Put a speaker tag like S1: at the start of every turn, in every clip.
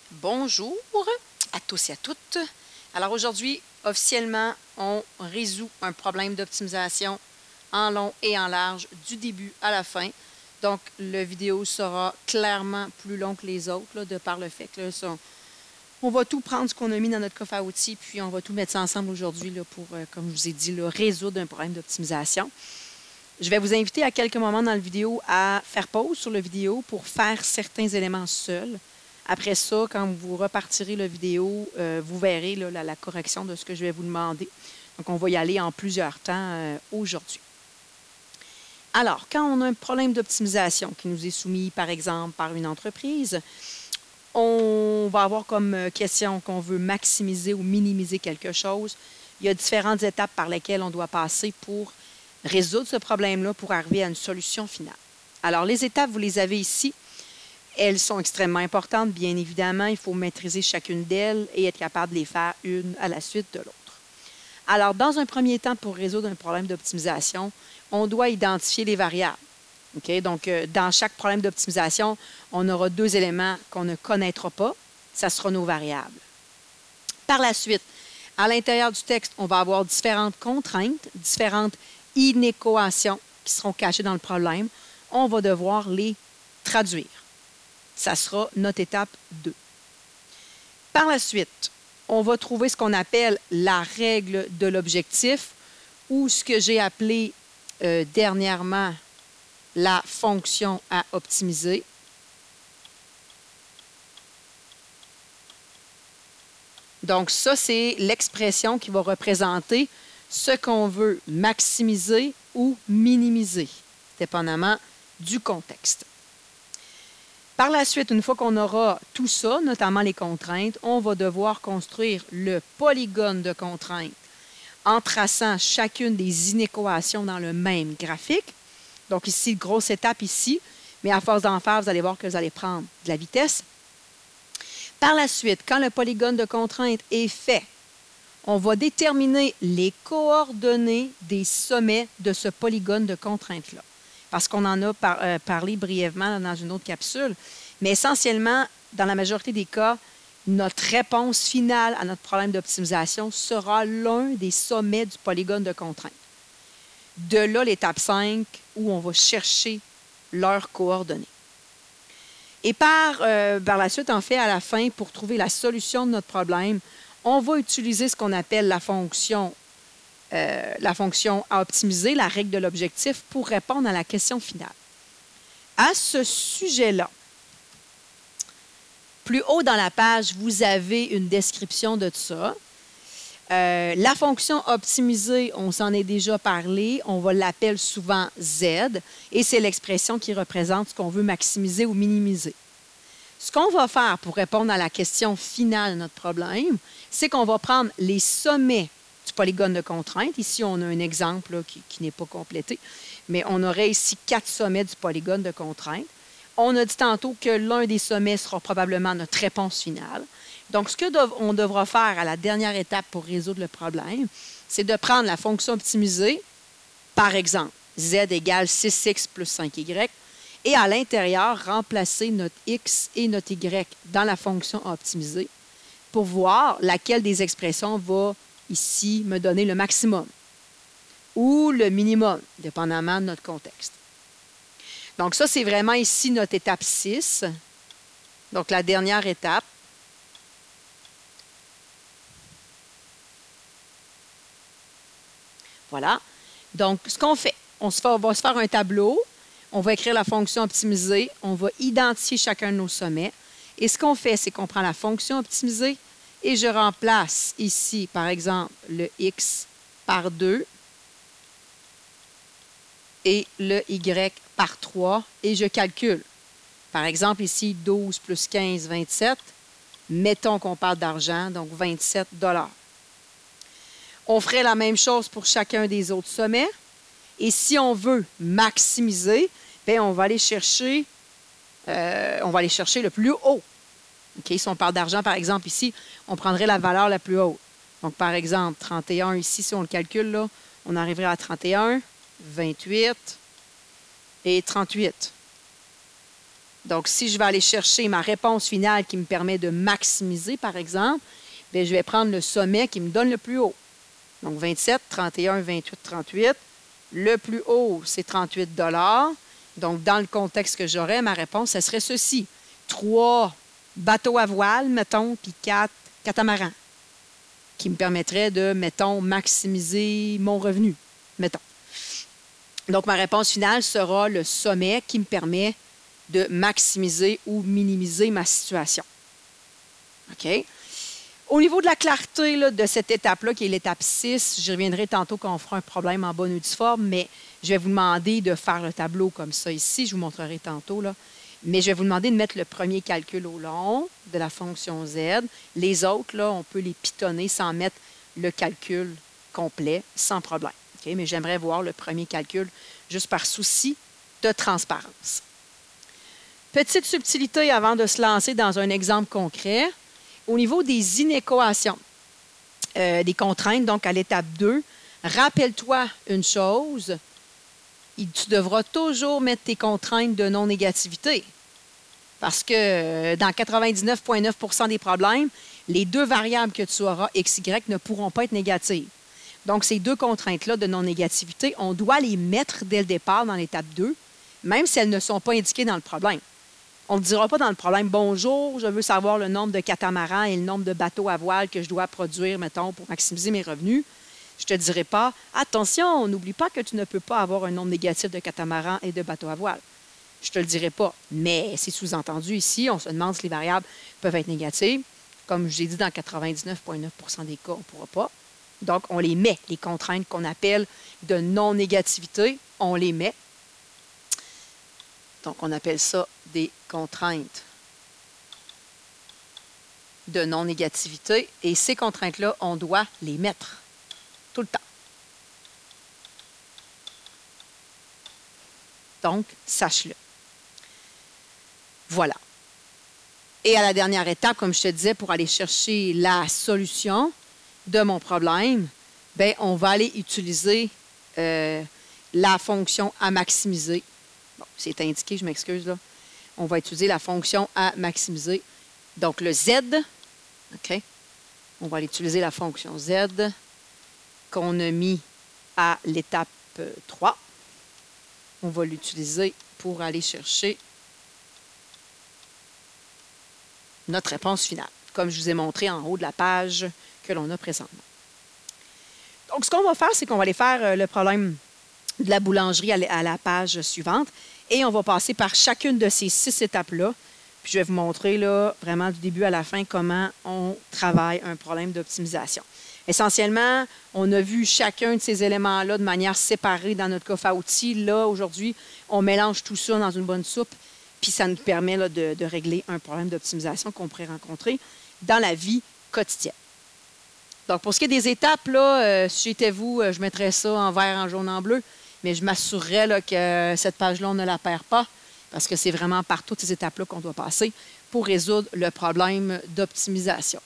S1: Bonjour à tous et à toutes. Alors aujourd'hui, officiellement, on résout un problème d'optimisation en long et en large du début à la fin. Donc, la vidéo sera clairement plus longue que les autres, là, de par le fait que là, on va tout prendre ce qu'on a mis dans notre coffre à outils, puis on va tout mettre ça ensemble aujourd'hui pour, comme je vous ai dit, là, résoudre un problème d'optimisation. Je vais vous inviter à quelques moments dans la vidéo à faire pause sur la vidéo pour faire certains éléments seuls. Après ça, quand vous repartirez la vidéo, vous verrez là, la correction de ce que je vais vous demander. Donc, on va y aller en plusieurs temps aujourd'hui. Alors, quand on a un problème d'optimisation qui nous est soumis, par exemple, par une entreprise, on va avoir comme question qu'on veut maximiser ou minimiser quelque chose. Il y a différentes étapes par lesquelles on doit passer pour résoudre ce problème-là, pour arriver à une solution finale. Alors, les étapes, vous les avez ici. Elles sont extrêmement importantes, bien évidemment. Il faut maîtriser chacune d'elles et être capable de les faire une à la suite de l'autre. Alors, dans un premier temps, pour résoudre un problème d'optimisation, on doit identifier les variables. Okay? Donc, dans chaque problème d'optimisation, on aura deux éléments qu'on ne connaîtra pas. Ça sera nos variables. Par la suite, à l'intérieur du texte, on va avoir différentes contraintes, différentes inéquations qui seront cachées dans le problème. On va devoir les traduire. Ça sera notre étape 2. Par la suite, on va trouver ce qu'on appelle la règle de l'objectif ou ce que j'ai appelé dernièrement la fonction à optimiser. Donc, ça, c'est l'expression qui va représenter ce qu'on veut maximiser ou minimiser, dépendamment du contexte. Par la suite, une fois qu'on aura tout ça, notamment les contraintes, on va devoir construire le polygone de contraintes en traçant chacune des inéquations dans le même graphique. Donc ici, grosse étape ici, mais à force d'en faire, vous allez voir que vous allez prendre de la vitesse. Par la suite, quand le polygone de contraintes est fait, on va déterminer les coordonnées des sommets de ce polygone de contraintes-là. Parce qu'on en a parlé brièvement dans une autre capsule. Mais essentiellement, dans la majorité des cas, notre réponse finale à notre problème d'optimisation sera l'un des sommets du polygone de contraintes. De là, l'étape 5, où on va chercher leurs coordonnées. Et par la suite, en fait, à la fin, pour trouver la solution de notre problème, on va utiliser ce qu'on appelle la fonction à optimiser, la règle de l'objectif, pour répondre à la question finale. À ce sujet-là, plus haut dans la page, vous avez une description de ça. La fonction optimiser, on s'en est déjà parlé, on va l'appeler souvent Z, et c'est l'expression qui représente ce qu'on veut maximiser ou minimiser. Ce qu'on va faire pour répondre à la question finale de notre problème, c'est qu'on va prendre les sommets du polygone de contrainte. Ici, on a un exemple là, qui n'est pas complété, mais on aurait ici 4 sommets du polygone de contrainte. On a dit tantôt que l'un des sommets sera probablement notre réponse finale. Donc, ce qu'on devra faire à la dernière étape pour résoudre le problème, c'est de prendre la fonction optimisée, par exemple, z égale 6x plus 5y, et à l'intérieur, remplacer notre x et notre y dans la fonction optimisée pour voir laquelle des expressions va ici me donner le maximum ou le minimum, dépendamment de notre contexte. Donc, ça, c'est vraiment ici notre étape 6. Donc, la dernière étape. Voilà. Donc, ce qu'on fait, on va se faire un tableau. On va écrire la fonction optimisée. On va identifier chacun de nos sommets. Et ce qu'on fait, c'est qu'on prend la fonction optimisée et je remplace ici, par exemple, le x par 2 et le y par 3 et je calcule. Par exemple, ici, 12 plus 15, 27. Mettons qu'on parle d'argent, donc 27 $. On ferait la même chose pour chacun des autres sommets. Et si on veut maximiser, bien, on va aller chercher le plus haut. Okay? Si on parle d'argent, par exemple, ici, on prendrait la valeur la plus haute. Donc, par exemple, 31 ici, si on le calcule, là, on arriverait à 31, 28 et 38. Donc, si je vais aller chercher ma réponse finale qui me permet de maximiser, par exemple, bien, je vais prendre le sommet qui me donne le plus haut. Donc, 27, 31, 28, 38. Le plus haut, c'est 38 $. Donc, dans le contexte que j'aurais, ma réponse, ce serait ceci. 3 bateaux à voile, mettons, puis 4 catamarans, qui me permettraient de, mettons, maximiser mon revenu, mettons. Donc, ma réponse finale sera le sommet qui me permet de maximiser ou minimiser ma situation. OK? Au niveau de la clarté là, de cette étape-là, qui est l'étape 6, je reviendrai tantôt quand on fera un problème en bonne ou due forme, mais je vais vous demander de faire le tableau comme ça ici. Je vous montrerai tantôt. Là. Mais je vais vous demander de mettre le premier calcul au long de la fonction Z. Les autres, là, on peut les pitonner sans mettre le calcul complet, sans problème. Okay? Mais j'aimerais voir le premier calcul juste par souci de transparence. Petite subtilité avant de se lancer dans un exemple concret. Au niveau des inéquations, des contraintes, donc à l'étape 2, rappelle-toi une chose, tu devras toujours mettre tes contraintes de non-négativité. Parce que dans 99,9 % des problèmes, les deux variables que tu auras, x, y, ne pourront pas être négatives. Donc, ces deux contraintes-là de non-négativité, on doit les mettre dès le départ dans l'étape 2, même si elles ne sont pas indiquées dans le problème. On ne dira pas dans le problème « Bonjour, je veux savoir le nombre de catamarans et le nombre de bateaux à voile que je dois produire, mettons, pour maximiser mes revenus. » Je ne te dirai pas « Attention, n'oublie pas que tu ne peux pas avoir un nombre négatif de catamarans et de bateaux à voile. » Je ne te le dirai pas. Mais c'est sous-entendu ici, on se demande si les variables peuvent être négatives. Comme je l'ai dit, dans 99,9 % des cas, on ne pourra pas. Donc, on les met, les contraintes qu'on appelle de non-négativité, on les met. Donc, on appelle ça des contraintes de non-négativité. Et ces contraintes-là, on doit les mettre tout le temps. Donc, sache-le. Voilà. Et à la dernière étape, comme je te disais, pour aller chercher la solution de mon problème, bien, on va aller utiliser la fonction à maximiser. Bon, c'est indiqué, je m'excuse là. On va utiliser la fonction à maximiser. Donc, le Z, OK? On va aller utiliser la fonction Z qu'on a mis à l'étape 3. On va l'utiliser pour aller chercher notre réponse finale, comme je vous ai montré en haut de la page que l'on a présentement. Donc, ce qu'on va faire, c'est qu'on va aller faire le problème de la boulangerie à la page suivante. Et on va passer par chacune de ces 6 étapes-là. Puis je vais vous montrer là, vraiment du début à la fin comment on travaille un problème d'optimisation. Essentiellement, on a vu chacun de ces éléments-là de manière séparée dans notre coffre à outils. Là, aujourd'hui, on mélange tout ça dans une bonne soupe, puis ça nous permet là, de régler un problème d'optimisation qu'on pourrait rencontrer dans la vie quotidienne. Donc, pour ce qui est des étapes, là, si j'étais vous, je mettrais ça en vert, en jaune, en bleu. Mais je m'assurerais là, que cette page-là, on ne la perd pas parce que c'est vraiment par toutes ces étapes-là qu'on doit passer pour résoudre le problème d'optimisation.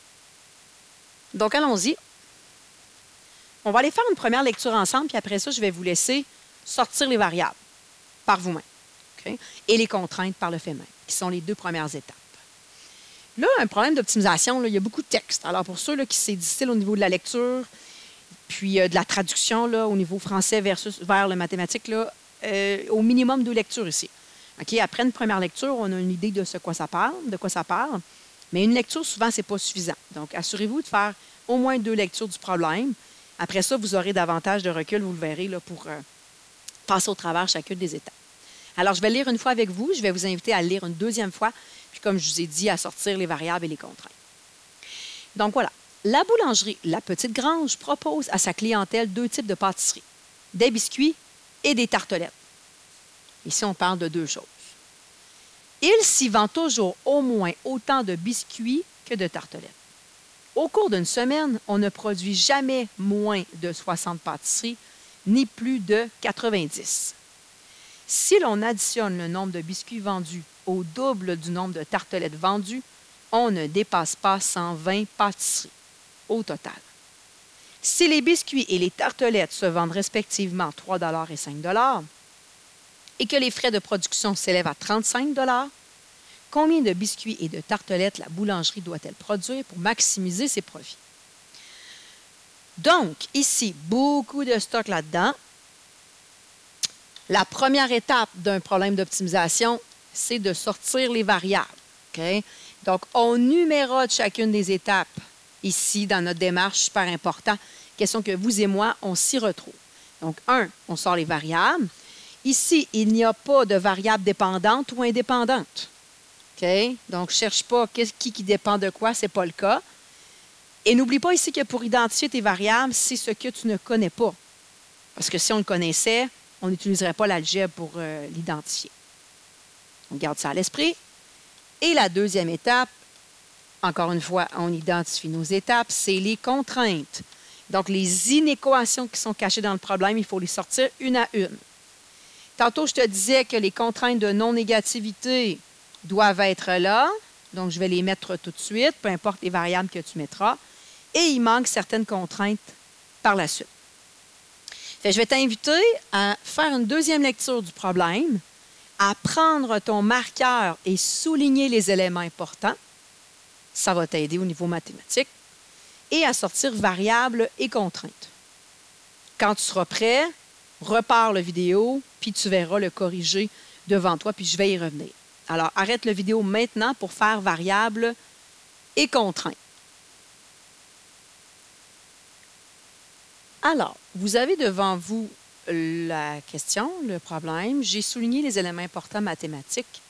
S1: Donc, allons-y. On va aller faire une première lecture ensemble, puis après ça, je vais vous laisser sortir les variables par vous-même. Okay? Et les contraintes par le fait même, qui sont les 2 premières étapes. Là, un problème d'optimisation, il y a beaucoup de texte. Alors, pour ceux là, qui c'est difficile au niveau de la lecture, puis de la traduction là, au niveau français vers le mathématique, là, au minimum 2 lectures ici. Okay? Après une première lecture, on a une idée de quoi ça parle, mais une lecture, souvent, ce n'est pas suffisant. Donc, assurez-vous de faire au moins 2 lectures du problème. Après ça, vous aurez davantage de recul, vous le verrez, là, pour passer au travers chacune des étapes. Alors, je vais lire une fois avec vous. Je vais vous inviter à le lire une deuxième fois, puis comme je vous ai dit, à sortir les variables et les contraintes. Donc, voilà. La boulangerie La Petite Grange propose à sa clientèle 2 types de pâtisseries, des biscuits et des tartelettes. Ici, on parle de 2 choses. Il s'y vend toujours au moins autant de biscuits que de tartelettes. Au cours d'une semaine, on ne produit jamais moins de 60 pâtisseries, ni plus de 90. Si l'on additionne le nombre de biscuits vendus au double du nombre de tartelettes vendues, on ne dépasse pas 120 pâtisseries au total. Si les biscuits et les tartelettes se vendent respectivement 3 $ et 5 $ et que les frais de production s'élèvent à 35 $, combien de biscuits et de tartelettes la boulangerie doit-elle produire pour maximiser ses profits? Donc, ici, beaucoup de stock là-dedans. La première étape d'un problème d'optimisation, c'est de sortir les variables. Okay? Donc, on numérote chacune des étapes ici dans notre démarche, super important. Question que vous et moi, on s'y retrouve. Donc, on sort les variables. Ici, il n'y a pas de variable dépendante ou indépendante. Okay? Donc, je ne cherche pas qui dépend de quoi, ce n'est pas le cas. Et n'oublie pas ici que pour identifier tes variables, c'est ce que tu ne connais pas. Parce que si on le connaissait, on n'utiliserait pas l'algèbre pour l'identifier. On garde ça à l'esprit. Et la deuxième étape, encore une fois, on identifie nos étapes, c'est les contraintes. Donc, les inéquations qui sont cachées dans le problème, il faut les sortir une à une. Tantôt, je te disais que les contraintes de non-négativité doivent être là. Donc, je vais les mettre tout de suite, peu importe les variables que tu mettras. Et il manque certaines contraintes par la suite. Je vais t'inviter à faire une deuxième lecture du problème, à prendre ton marqueur et souligner les éléments importants. Ça va t'aider au niveau mathématique. Et à sortir variables et contraintes. Quand tu seras prêt, repars la vidéo, puis tu verras le corriger devant toi, puis je vais y revenir. Alors, arrête la vidéo maintenant pour faire variables et contraintes. Alors, vous avez devant vous la question, le problème. J'ai souligné les éléments importants mathématiques.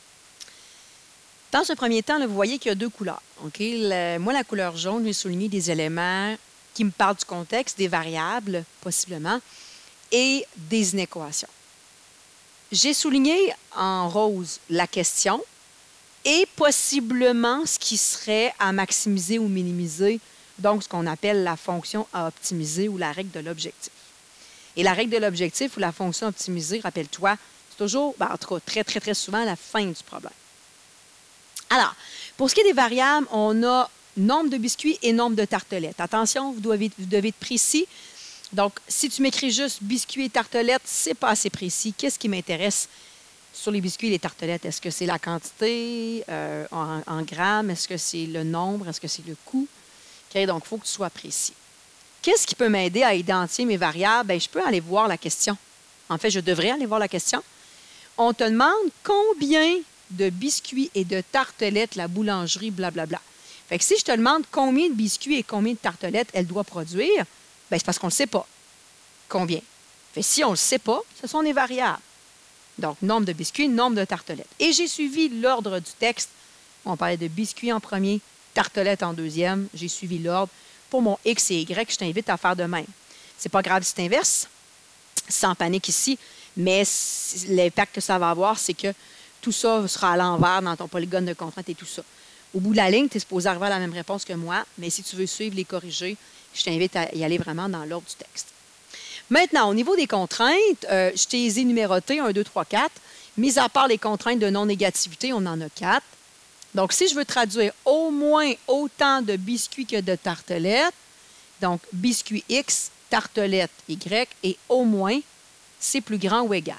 S1: Dans un premier temps, là, vous voyez qu'il y a deux couleurs. Okay? Moi, la couleur jaune, j'ai souligné des éléments qui me parlent du contexte, des variables, possiblement, et des inéquations. J'ai souligné en rose la question et possiblement ce qui serait à maximiser ou minimiser, donc ce qu'on appelle la fonction à optimiser ou la règle de l'objectif. Et la règle de l'objectif ou la fonction optimisée, rappelle-toi, c'est toujours, en tout cas, très, très, très souvent, la fin du problème. Alors, pour ce qui est des variables, on a nombre de biscuits et nombre de tartelettes. Attention, vous devez être précis. Donc, si tu m'écris juste biscuits et tartelettes, ce n'est pas assez précis. Qu'est-ce qui m'intéresse sur les biscuits et les tartelettes? Est-ce que c'est la quantité en grammes? Est-ce que c'est le nombre? Est-ce que c'est le coût? Okay, donc, il faut que tu sois précis. Qu'est-ce qui peut m'aider à identifier mes variables? Bien, je peux aller voir la question. En fait, je devrais aller voir la question. On te demande combien de biscuits et de tartelettes la boulangerie, blablabla. Fait que si je te demande combien de biscuits et combien de tartelettes elle doit produire, bien, c'est parce qu'on ne le sait pas. Combien? Fait que si on ne le sait pas, ce sont des variables. Donc, nombre de biscuits, nombre de tartelettes. Et j'ai suivi l'ordre du texte. On parlait de biscuits en premier, tartelettes en deuxième. J'ai suivi l'ordre. Pour mon X et Y, je t'invite à faire de même. C'est pas grave si tu inverses, sans panique ici, mais l'impact que ça va avoir, c'est que tout ça sera à l'envers dans ton polygone de contrainte et tout ça. Au bout de la ligne, tu es supposé arriver à la même réponse que moi, mais si tu veux suivre les corriger, je t'invite à y aller vraiment dans l'ordre du texte. Maintenant, au niveau des contraintes, je t'ai les ai numérotées 1, 2, 3, 4. Mis à part les contraintes de non-négativité, on en a 4. Donc, si je veux traduire au moins autant de biscuits que de tartelettes, donc biscuit X, tartelette Y, et au moins, c'est plus grand ou égal.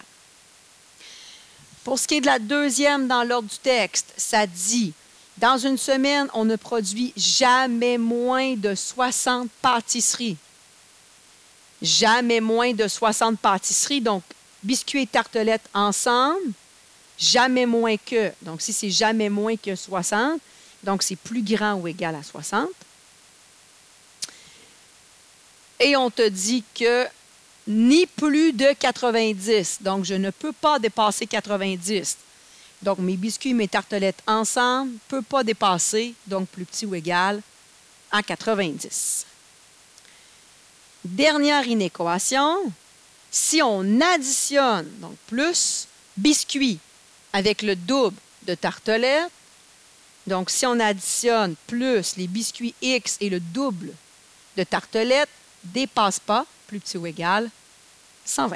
S1: Pour ce qui est de la deuxième dans l'ordre du texte, ça dit « Dans une semaine, on ne produit jamais moins de 60 pâtisseries. » Jamais moins de 60 pâtisseries, donc biscuits et tartelettes ensemble, jamais moins que. Donc, si c'est jamais moins que 60, donc c'est plus grand ou égal à 60. Et on te dit que ni plus de 90. Donc, je ne peux pas dépasser 90. Donc, mes biscuits et mes tartelettes ensemble ne peuvent pas dépasser, donc plus petit ou égal, à 90. Dernière inéquation, si on additionne, donc plus biscuits avec le double de tartelettes, donc si on additionne plus les biscuits X et le double de tartelettes, dépasse pas, plus petit ou égal, 120.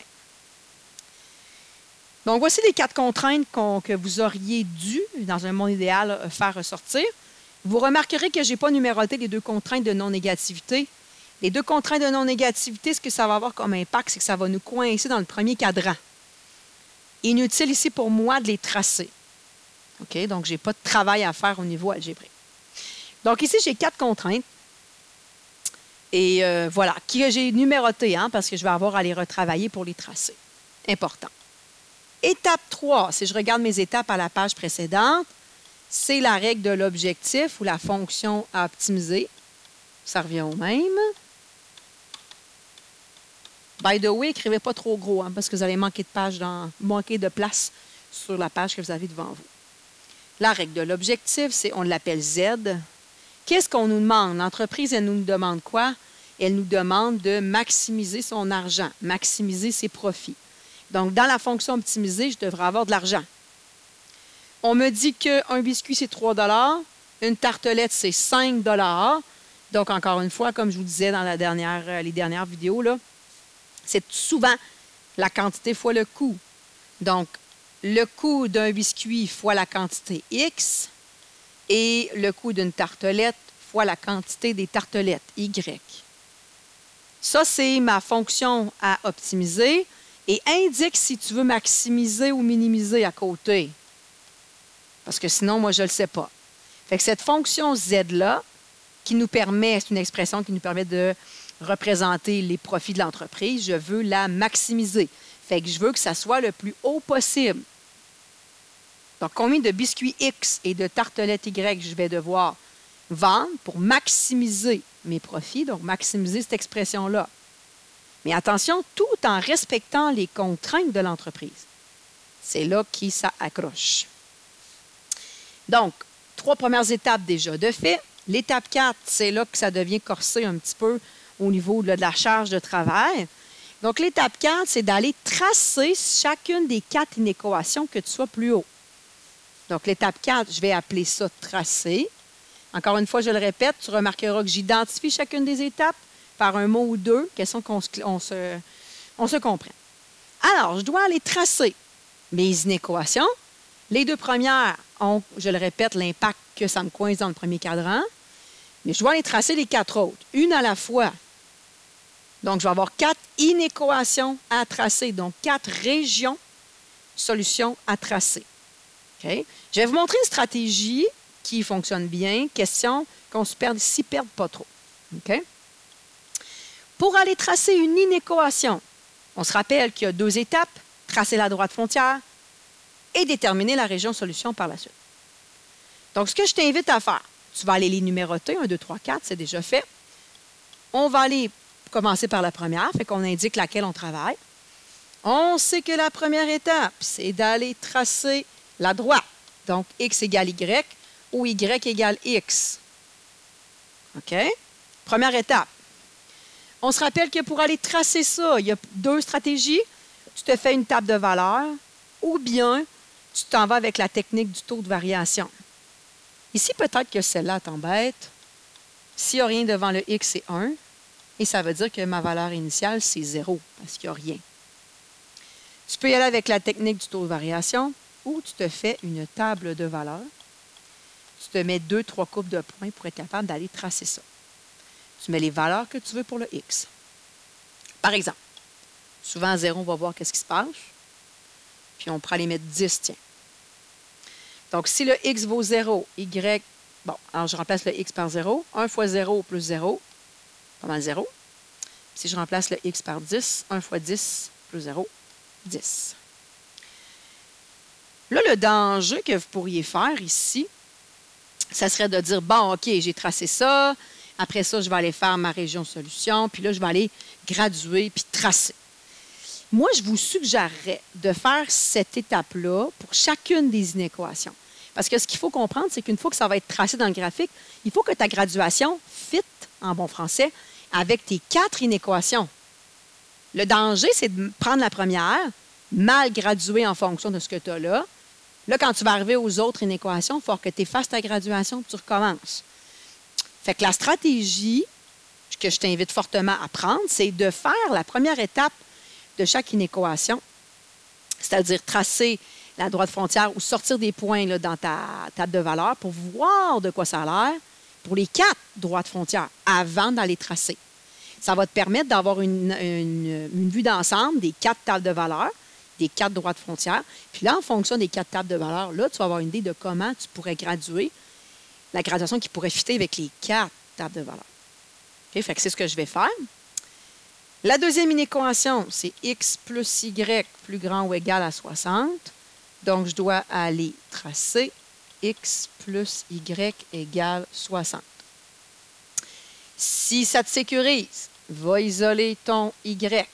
S1: Donc, voici les 4 contraintes que vous auriez dû, dans un monde idéal, faire ressortir. Vous remarquerez que je n'ai pas numéroté les 2 contraintes de non-négativité. Les 2 contraintes de non-négativité, ce que ça va avoir comme impact, c'est que ça va nous coincer dans le premier cadran. Inutile ici pour moi de les tracer. OK? Donc, je n'ai pas de travail à faire au niveau algébrique. Donc, ici, j'ai 4 contraintes. Et voilà, que j'ai numérotées, hein, parce que je vais avoir à les retravailler pour les tracer. Important. Étape 3, si je regarde mes étapes à la page précédente, c'est la règle de l'objectif ou la fonction à optimiser. Ça revient au même. By the way, écrivez pas trop gros, hein, parce que vous allez manquer de place sur la page que vous avez devant vous. La règle de l'objectif, c'est, on l'appelle Z. Qu'est-ce qu'on nous demande? L'entreprise, elle nous demande quoi? Elle nous demande de maximiser son argent, maximiser ses profits. Donc, dans la fonction optimiser, je devrais avoir de l'argent. On me dit qu'un biscuit, c'est 3 $, une tartelette, c'est 5 $. Donc, encore une fois, comme je vous disais dans les dernières vidéos, là, c'est souvent la quantité fois le coût. Donc, le coût d'un biscuit fois la quantité X et le coût d'une tartelette fois la quantité des tartelettes, Y. Ça, c'est ma fonction à optimiser et indique si tu veux maximiser ou minimiser à côté. Parce que sinon, moi, je ne le sais pas. Fait que cette fonction Z-là, qui nous permet, c'est une expression qui nous permet de représenter les profits de l'entreprise, je veux la maximiser. Fait que je veux que ça soit le plus haut possible. Donc, combien de biscuits X et de tartelettes Y je vais devoir vendre pour maximiser mes profits, donc maximiser cette expression-là. Mais attention, tout en respectant les contraintes de l'entreprise. C'est là qui ça accroche. Donc, 3 premières étapes déjà de fait. L'étape 4, c'est là que ça devient corsé un petit peu au niveau de la charge de travail. Donc, l'étape 4, c'est d'aller tracer chacune des 4 inéquations que tu sois plus haut. Donc, l'étape 4, je vais appeler ça tracer. Encore une fois, je le répète, tu remarqueras que j'identifie chacune des étapes par un mot ou deux, question qu'on se comprenne. Alors, je dois aller tracer mes inéquations. Les 2 premières ont, je le répète, l'impact que ça me coince dans le premier cadran. Mais je dois aller tracer les 4 autres, une à la fois. Donc, je vais avoir 4 inéquations à tracer, donc 4 régions solutions à tracer. Okay? Je vais vous montrer une stratégie qui fonctionne bien. Question qu'on s'y perde pas trop. Okay? Pour aller tracer une inéquation, on se rappelle qu'il y a 2 étapes, tracer la droite frontière et déterminer la région solution par la suite. Donc, ce que je t'invite à faire, tu vas aller les numéroter, 1, 2, 3, 4, c'est déjà fait. On va aller commencer par la première, fait qu'on indique laquelle on travaille. On sait que la première étape, c'est d'aller tracer la droite. Donc, X égale Y ou Y égale X. OK? Première étape. On se rappelle que pour aller tracer ça, il y a 2 stratégies. Tu te fais une table de valeurs ou bien tu t'en vas avec la technique du taux de variation. Ici, peut-être que celle-là t'embête. S'il n'y a rien devant le X, c'est 1. Et ça veut dire que ma valeur initiale, c'est 0 parce qu'il n'y a rien. Tu peux y aller avec la technique du taux de variation ou tu te fais une table de valeurs. Tu te mets 2, 3 coupes de points pour être capable d'aller tracer ça. Tu mets les valeurs que tu veux pour le X. Par exemple, souvent à 0, on va voir qu'est-ce qui se passe. Puis on pourra aller mettre 10, tiens. Donc, si le X vaut 0, Y, bon, alors je remplace le X par 0. 1 fois 0 plus 0, pas mal 0. Si je remplace le X par 10, 1 fois 10 plus 0, 10. Là, le danger que vous pourriez faire ici, ça serait de dire, bon, OK, j'ai tracé ça. Après ça, je vais aller faire ma région solution. Puis là, je vais aller graduer puis tracer. Moi, je vous suggérerais de faire cette étape-là pour chacune des inéquations. Parce que ce qu'il faut comprendre, c'est qu'une fois que ça va être tracé dans le graphique, il faut que ta graduation fit, en bon français, avec tes 4 inéquations. Le danger, c'est de prendre la première, mal graduer en fonction de ce que tu as là. Là, quand tu vas arriver aux autres inéquations, il faut que tu effaces ta graduation et tu recommences. Fait que la stratégie que je t'invite fortement à prendre, c'est de faire la première étape de chaque inéquation, c'est-à-dire tracer la droite frontière ou sortir des points là, dans ta table de valeurs pour voir de quoi ça a l'air pour les 4 droites frontières avant d'aller tracer. Ça va te permettre d'avoir une vue d'ensemble des 4 tables de valeurs des 4 droites frontières. Puis là, en fonction des 4 tables de valeurs, là, tu vas avoir une idée de comment tu pourrais graduer la graduation qui pourrait fitter avec les 4 tables de valeurs. OK? Fait que c'est ce que je vais faire. La deuxième inéquation, c'est x plus y plus grand ou égal à 60. Donc, je dois aller tracer x plus y égale 60. Si ça te sécurise, va isoler ton y.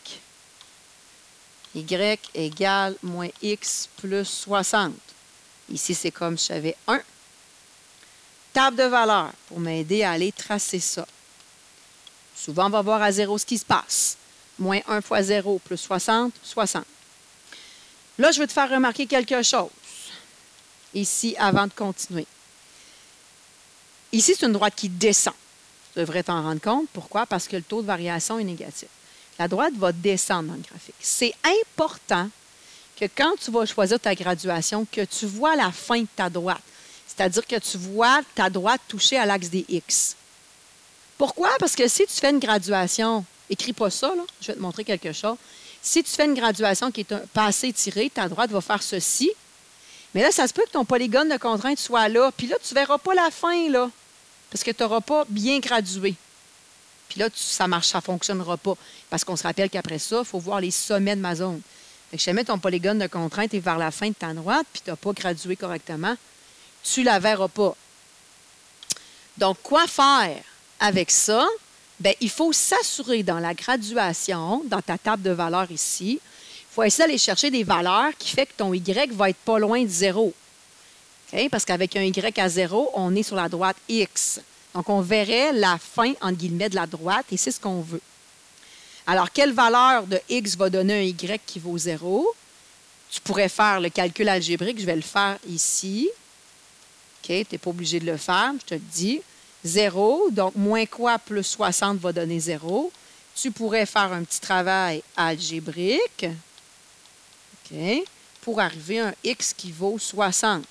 S1: Y égale moins x plus 60. Ici, c'est comme si j'avais 1. Table de valeur pour m'aider à aller tracer ça. Souvent, on va voir à 0 ce qui se passe. Moins 1 fois 0 plus 60, 60. Là, je veux te faire remarquer quelque chose ici avant de continuer. Ici, c'est une droite qui descend. Tu devrais t'en rendre compte. Pourquoi? Parce que le taux de variation est négatif. La droite va descendre dans le graphique. C'est important que quand tu vas choisir ta graduation, que tu vois la fin de ta droite. C'est-à-dire que tu vois ta droite toucher à l'axe des X. Pourquoi? Parce que si tu fais une graduation, écris pas ça, là, je vais te montrer quelque chose. Si tu fais une graduation qui est pas assez étirée, ta droite va faire ceci. Mais là, ça se peut que ton polygone de contrainte soit là. Puis là, tu ne verras pas la fin, là, parce que tu n'auras pas bien gradué. Puis là, ça ne fonctionnera pas. Parce qu'on se rappelle qu'après ça, il faut voir les sommets de ma zone. Fait que si jamais ton polygone de contrainte est vers la fin de ta droite, puis tu n'as pas gradué correctement, tu ne la verras pas. Donc, quoi faire avec ça? Bien, il faut s'assurer dans la graduation, dans ta table de valeurs ici, il faut essayer d'aller chercher des valeurs qui fait que ton Y va être pas loin de 0. Okay? Parce qu'avec un Y à 0, on est sur la droite X. Donc, on verrait la fin, entre guillemets, de la droite, et c'est ce qu'on veut. Alors, quelle valeur de X va donner un Y qui vaut 0? Tu pourrais faire le calcul algébrique, je vais le faire ici. OK, tu n'es pas obligé de le faire, je te le dis. 0, donc moins quoi plus 60 va donner 0. Tu pourrais faire un petit travail algébrique, OK, pour arriver à un X qui vaut 60.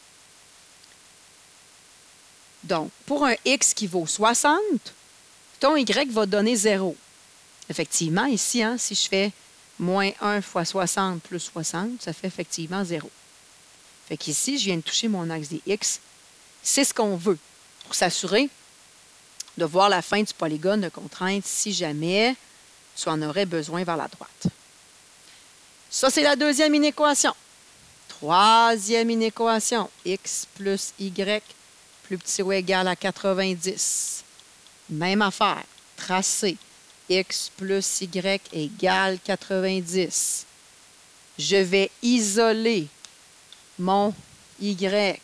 S1: Donc, pour un X qui vaut 60, ton Y va donner 0. Effectivement, ici, hein, si je fais moins 1 fois 60 plus 60, ça fait effectivement 0. Fait qu'ici, je viens de toucher mon axe des X. C'est ce qu'on veut pour s'assurer de voir la fin du polygone de contrainte si jamais tu en aurais besoin vers la droite. Ça, c'est la deuxième inéquation. Troisième inéquation, x plus y plus petit ou égal à 90. Même affaire, tracer x plus y égale 90. Je vais isoler mon y.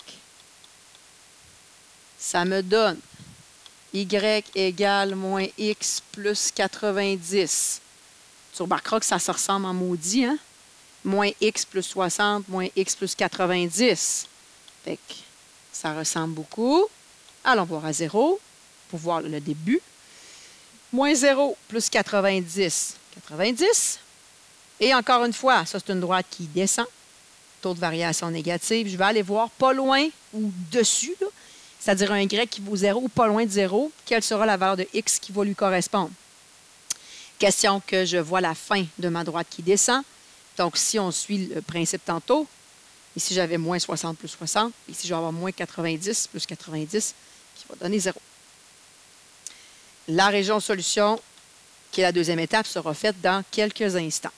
S1: Ça me donne y égale moins x plus 90. Tu remarqueras que ça se ressemble en maudit, hein? Moins x plus 60, moins x plus 90. Fait que ça ressemble beaucoup. Allons voir à 0 pour voir le début. Moins 0 plus 90, 90. Et encore une fois, ça c'est une droite qui descend. Taux de variation négative. Je vais aller voir pas loin ou dessus, c'est-à-dire un y qui vaut 0 ou pas loin de 0. Quelle sera la valeur de x qui va lui correspondre? Question que je vois la fin de ma droite qui descend. Donc, si on suit le principe tantôt, ici j'avais moins 60 plus 60, ici je vais avoir moins 90 plus 90 qui va donner 0. La région solution, qui est la deuxième étape, sera faite dans quelques instants.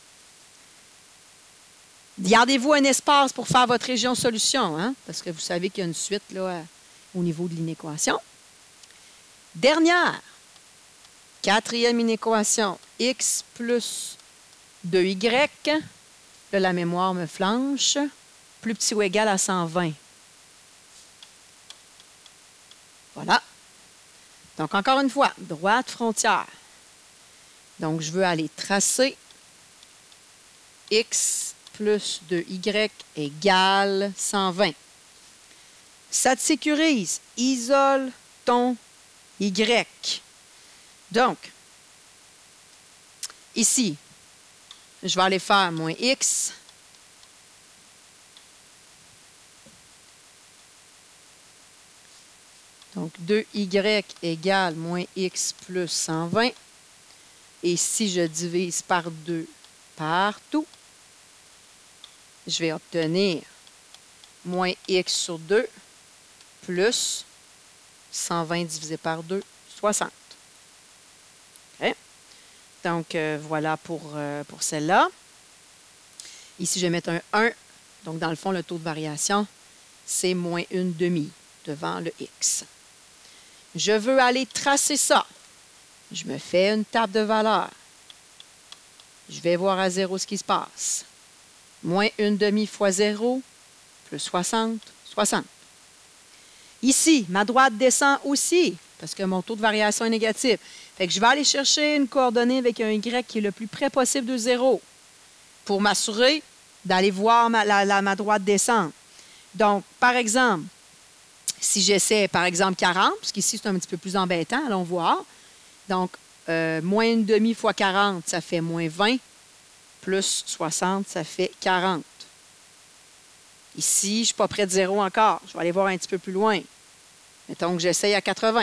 S1: Gardez-vous un espace pour faire votre région solution, hein? Parce que vous savez qu'il y a une suite là, au niveau de l'inéquation. Dernière, quatrième inéquation, x plus 2y. Là, la mémoire me flanche. Plus petit ou égal à 120. Voilà. Donc, encore une fois, droite frontière. Donc, je veux aller tracer x plus 2y égale 120. Ça te sécurise. Isole ton y. Donc, ici, je vais aller faire moins x. Donc, 2y égale moins x plus 120. Et si je divise par 2 partout, je vais obtenir moins x sur 2 plus 120 divisé par 2, 60. OK? Donc, voilà pour celle-là. Ici, je vais mettre un 1. Donc, dans le fond, le taux de variation, c'est moins 1/2 devant le x. Je veux aller tracer ça. Je me fais une table de valeur. Je vais voir à 0 ce qui se passe. Moins 1/2 fois 0, plus 60, 60. Ici, ma droite descend aussi, parce que mon taux de variation est négatif. Fait que je vais aller chercher une coordonnée avec un y qui est le plus près possible de 0 pour m'assurer d'aller voir ma droite descendre. Donc, par exemple, si j'essaie, par exemple, 40, parce qu'ici, c'est un petit peu plus embêtant, allons voir. Donc, moins 1/2 fois 40, ça fait moins 20, plus 60, ça fait 40. Ici, je ne suis pas près de 0 encore. Je vais aller voir un petit peu plus loin. Mettons que j'essaye à 80.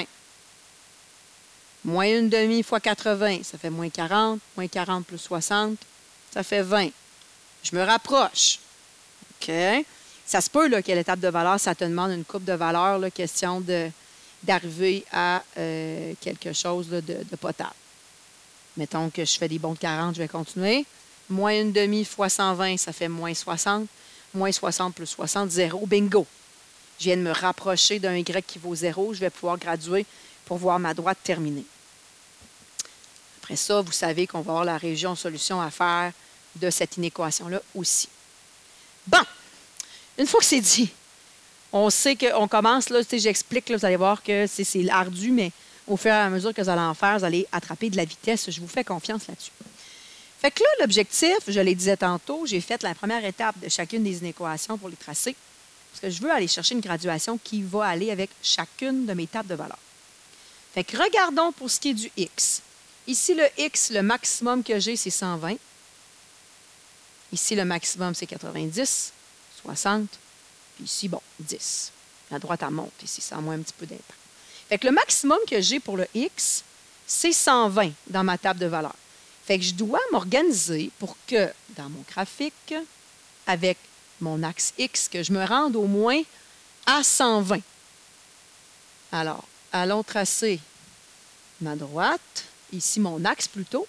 S1: Moins 1/2 fois 80, ça fait moins 40. Moins 40 plus 60, ça fait 20. Je me rapproche. OK? Ça se peut qu'à l'étape de valeur, ça te demande une coupe de valeur, là, question d'arriver à quelque chose là, de potable. Mettons que je fais des bons de 40, je vais continuer. Moins 1/2 fois 120, ça fait moins 60. Moins 60 plus 60, 0. Bingo! Je viens de me rapprocher d'un y qui vaut 0. Je vais pouvoir graduer pour voir ma droite terminer. Après ça, vous savez qu'on va avoir la région solution à faire de cette inéquation-là aussi. Bon! Une fois que c'est dit, on sait qu'on commence, là, j'explique, vous allez voir que c'est ardu, mais au fur et à mesure que vous allez en faire, vous allez attraper de la vitesse. Je vous fais confiance là-dessus. Fait que là, l'objectif, je le disais tantôt, j'ai fait la première étape de chacune des inéquations pour les tracer, parce que je veux aller chercher une graduation qui va aller avec chacune de mes tables de valeur. Fait que regardons pour ce qui est du x. Ici, le x, le maximum que j'ai, c'est 120. Ici, le maximum, c'est 90, 60. Puis ici, bon, 10. La droite, elle monte ici, ça a moins un petit peu d'impact. Fait que le maximum que j'ai pour le x, c'est 120 dans ma table de valeur. Fait que je dois m'organiser pour que, dans mon graphique, avec mon axe X, que je me rende au moins à 120. Alors, allons tracer ma droite. Ici, mon axe plutôt.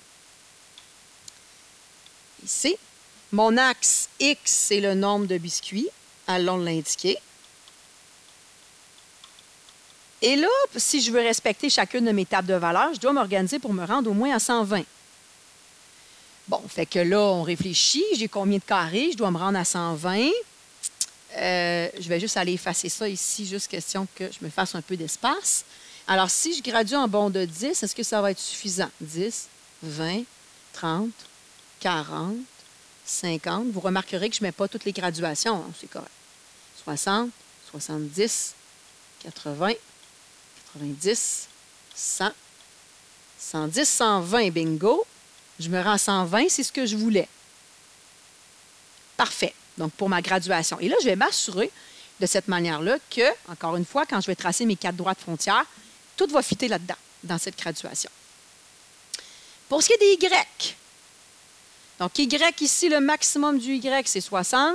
S1: Ici. Mon axe X, c'est le nombre de biscuits. Allons l'indiquer. Et là, si je veux respecter chacune de mes tables de valeur, je dois m'organiser pour me rendre au moins à 120. Bon, fait que là, on réfléchit. J'ai combien de carrés? Je dois me rendre à 120. Je vais juste aller effacer ça ici, juste question que je me fasse un peu d'espace. Alors, si je gradue en bond de 10, est-ce que ça va être suffisant? 10, 20, 30, 40, 50. Vous remarquerez que je ne mets pas toutes les graduations. Hein, c'est correct. 60, 70, 80, 90, 100, 110, 120. Bingo! Je me rends à 120, c'est ce que je voulais. Parfait. Donc, pour ma graduation. Et là, je vais m'assurer de cette manière-là que, encore une fois, quand je vais tracer mes 4 droites frontières, tout va fitter là-dedans, dans cette graduation. Pour ce qui est des Y, donc Y ici, le maximum du Y, c'est 60.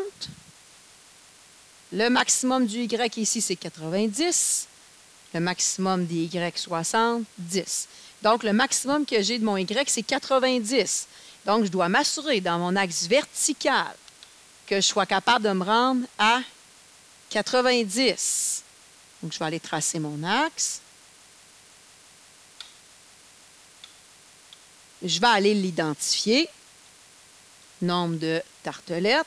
S1: Le maximum du Y ici, c'est 90. Le maximum des Y, 60, 10. Donc, le maximum que j'ai de mon Y, c'est 90. Donc, je dois m'assurer dans mon axe vertical que je sois capable de me rendre à 90. Donc, je vais aller tracer mon axe. Je vais aller l'identifier. Nombre de tartelettes.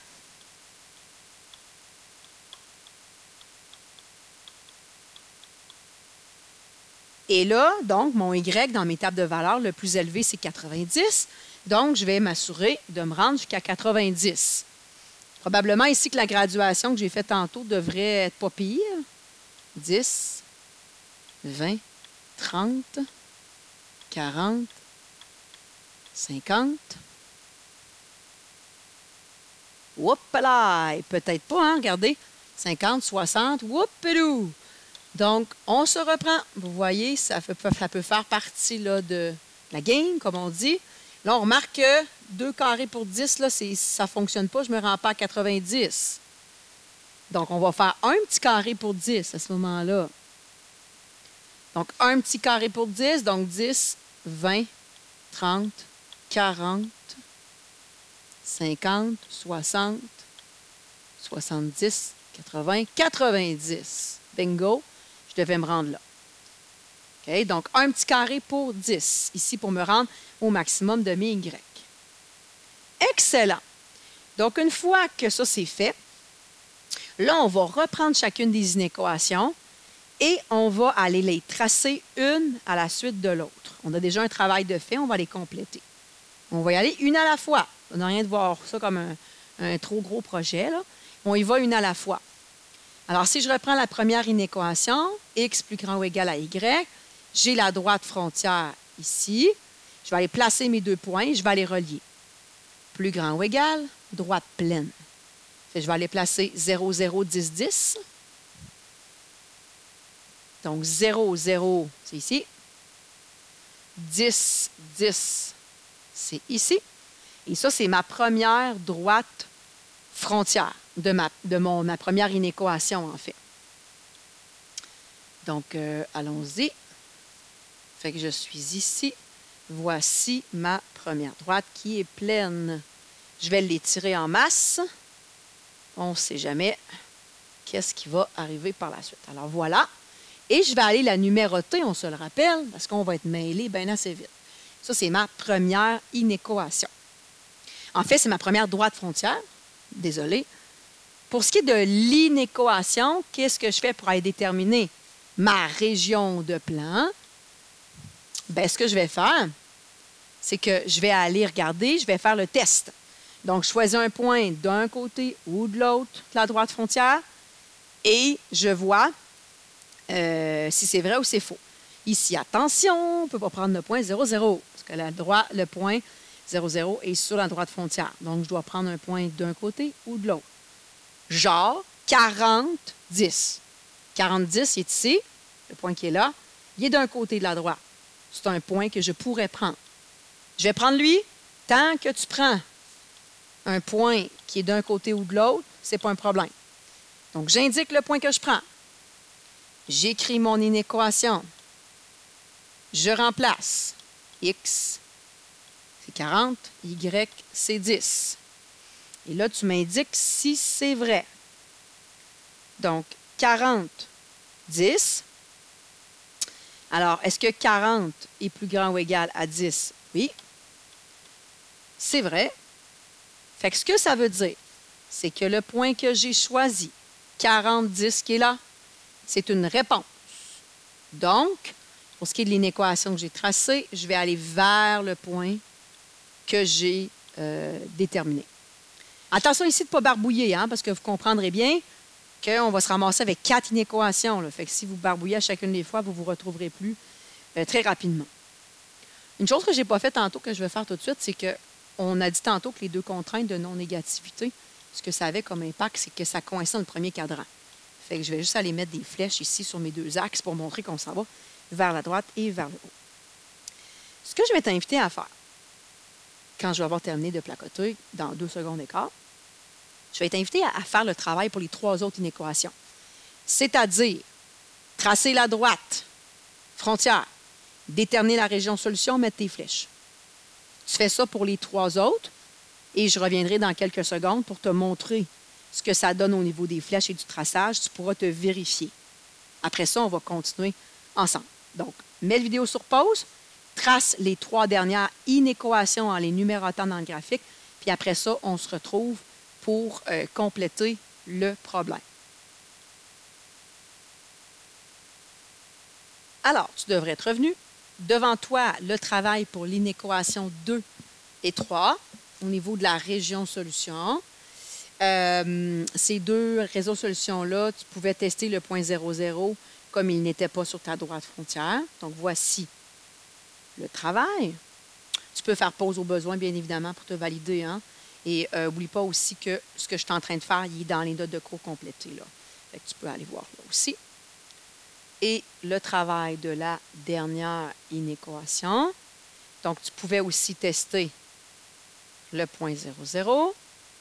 S1: Et là, donc, mon Y dans mes tables de valeur, le plus élevé, c'est 90. Donc, je vais m'assurer de me rendre jusqu'à 90. Probablement ici que la graduation que j'ai faite tantôt devrait être pas pire. 10, 20, 30, 40, 50. Oups là! Peut-être pas, hein? Regardez. 50, 60. Whoopidou! Donc, on se reprend. Vous voyez, ça peut faire partie là, de la game, comme on dit. Là, on remarque que 2 carrés pour 10, là, ça ne fonctionne pas, je ne me rends pas à 90. Donc, on va faire un petit carré pour 10 à ce moment-là. Donc, un petit carré pour 10, donc 10, 20, 30, 40, 50, 60, 70, 80, 90. Bingo, je devais me rendre là. OK? Donc, un petit carré pour 10, ici pour me rendre au maximum de mes Y. Excellent. Donc, une fois que ça c'est fait, là, on va reprendre chacune des inéquations et on va aller les tracer une à la suite de l'autre. On a déjà un travail de fait, on va les compléter. On va y aller une à la fois. Ça n'a rien de voir ça comme un trop gros projet, là. On y va une à la fois. Alors, si je reprends la première inéquation, x plus grand ou égal à y, j'ai la droite frontière ici. Je vais aller placer mes 2 points, je vais aller relier. Plus grand ou égal, droite pleine. Je vais aller placer 0, 0, 10, 10. Donc, 0, 0, c'est ici. 10, 10, c'est ici. Et ça, c'est ma première droite frontière de ma première inéquation, en fait. Donc, allons-y. Fait que je suis ici. Voici ma première droite qui est pleine. Je vais l'étirer en masse. On ne sait jamais qu'est-ce qui va arriver par la suite. Alors, voilà. Et je vais aller la numéroter, on se le rappelle, parce qu'on va être mêlé bien assez vite. Ça, c'est ma première inéquation. En fait, c'est ma première droite frontière. Désolée. Pour ce qui est de l'inéquation, qu'est-ce que je fais pour aller déterminer ma région de plan? Bien, ce que je vais faire, c'est que je vais aller regarder, je vais faire le test. Donc, je choisis un point d'un côté ou de l'autre de la droite frontière et je vois si c'est vrai ou c'est faux. Ici, attention, on ne peut pas prendre le point 0, 0, parce que le point 0, 0 est sur la droite frontière. Donc, je dois prendre un point d'un côté ou de l'autre. Genre 40, 10. 40, 10, il est ici, le point qui est là. Il est d'un côté de la droite. C'est un point que je pourrais prendre. Je vais prendre lui. Tant que tu prends un point qui est d'un côté ou de l'autre, ce n'est pas un problème. Donc, j'indique le point que je prends. J'écris mon inéquation. Je remplace. X, c'est 40. Y, c'est 10. Et là, tu m'indiques si c'est vrai. Donc, 40, 10. Alors, est-ce que 40 est plus grand ou égal à 10? Oui. C'est vrai. Fait que ce que ça veut dire, c'est que le point que j'ai choisi, 40, 10 qui est là, c'est une réponse. Donc, pour ce qui est de l'inéquation que j'ai tracée, je vais aller vers le point que j'ai déterminé. Attention ici de ne pas barbouiller, hein, parce que vous comprendrez bien qu'on va se ramasser avec 4 inéquations. Là. Fait que si vous barbouillez à chacune des fois, vous ne vous retrouverez plus très rapidement. Une chose que je n'ai pas fait tantôt, que je vais faire tout de suite, c'est qu'on a dit tantôt que les 2 contraintes de non-négativité, ce que ça avait comme impact, c'est que ça coïncide dans le premier cadran. Fait que je vais juste aller mettre des flèches ici sur mes 2 axes pour montrer qu'on s'en va vers la droite et vers le haut. Ce que je vais t'inviter à faire, quand je vais avoir terminé de placoter dans 2 secondes et quart, je vais t'inviter à faire le travail pour les 3 autres inéquations. C'est-à-dire, tracer la droite, frontière, déterminer la région solution, mettre tes flèches. Tu fais ça pour les 3 autres et je reviendrai dans quelques secondes pour te montrer ce que ça donne au niveau des flèches et du traçage. Tu pourras te vérifier. Après ça, on va continuer ensemble. Donc, mets la vidéo sur pause, trace les 3 dernières inéquations en les numérotant dans le graphique, puis après ça, on se retrouve pour compléter le problème. Alors, tu devrais être revenu. Devant toi, le travail pour l'inéquation 2 et 3 au niveau de la région solution. Ces 2 réseaux solutions-là, tu pouvais tester le point 0, 0 comme il n'était pas sur ta droite frontière. Donc, voici le travail. Tu peux faire pause au besoin, bien évidemment, pour te valider. Hein? Et n'oublie pas aussi que ce que je suis en train de faire, il est dans les notes de cours complétées. Là. Fait que tu peux aller voir là aussi. Et le travail de la dernière inéquation. Donc, tu pouvais aussi tester le point 0, 0.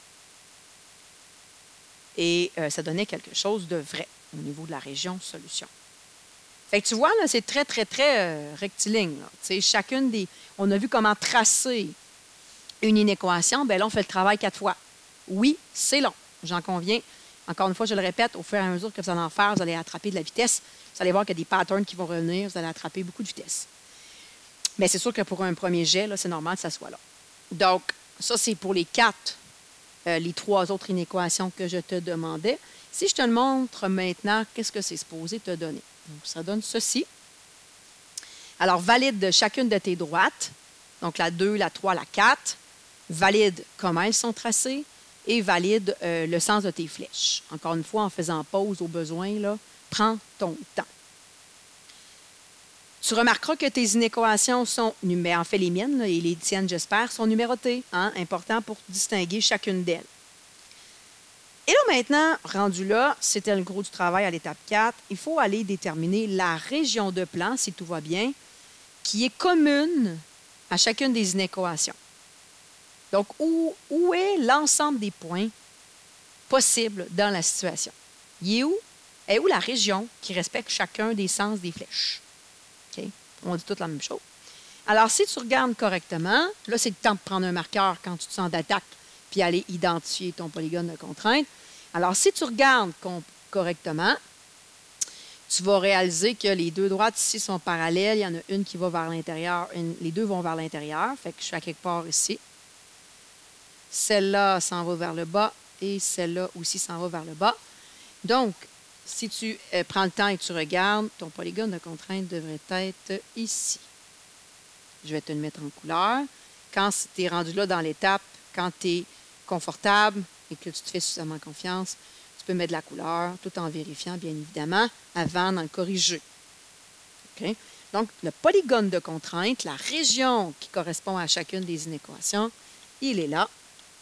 S1: Et ça donnait quelque chose de vrai au niveau de la région solution. Fait que tu vois, là, c'est très, très, très rectiligne. Chacune des... On a vu comment tracer une inéquation. Bien là, on fait le travail 4 fois. Oui, c'est long, j'en conviens. Encore une fois, je le répète, au fur et à mesure que vous allez en faire, vous allez attraper de la vitesse. Vous allez voir qu'il y a des patterns qui vont revenir. Vous allez attraper beaucoup de vitesse. Mais c'est sûr que pour un premier jet, c'est normal que ça soit là. Donc, ça, c'est pour les 3 autres inéquations que je te demandais. Si je te le montre maintenant, qu'est-ce que c'est supposé te donner? Donc, ça donne ceci. Alors, valide chacune de tes droites. Donc, la 2, la 3, la 4. Valide comment elles sont tracées et valide le sens de tes flèches. Encore une fois, en faisant pause au besoin, là, prends ton temps. Tu remarqueras que tes inéquations sont, en fait les miennes là, et les tiennes, j'espère, sont numérotées. Hein, important pour distinguer chacune d'elles. Et là, maintenant, rendu là, c'était le gros du travail à l'étape 4. Il faut aller déterminer la région de plan, si tout va bien, qui est commune à chacune des inéquations. Donc, où est l'ensemble des points possibles dans la situation? Il est où? Est où la région qui respecte chacun des sens des flèches? Okay? On dit toute la même chose. Alors, si tu regardes correctement, là, c'est le temps de prendre un marqueur quand tu te sens d'attaque puis aller identifier ton polygone de contrainte. Alors, si tu regardes correctement, tu vas réaliser que les 2 droites ici sont parallèles. Il y en a une qui va vers l'intérieur, les 2 vont vers l'intérieur. Fait que je suis à quelque part ici. Celle-là s'en va vers le bas et celle-là aussi s'en va vers le bas. Donc, si tu prends le temps et que tu regardes, ton polygone de contrainte devrait être ici. Je vais te le mettre en couleur. Quand tu es rendu là dans l'étape, quand tu es confortable et que tu te fais suffisamment confiance, tu peux mettre de la couleur tout en vérifiant, bien évidemment, avant d'en corriger. Okay? Donc, le polygone de contrainte, la région qui correspond à chacune des inéquations, il est là.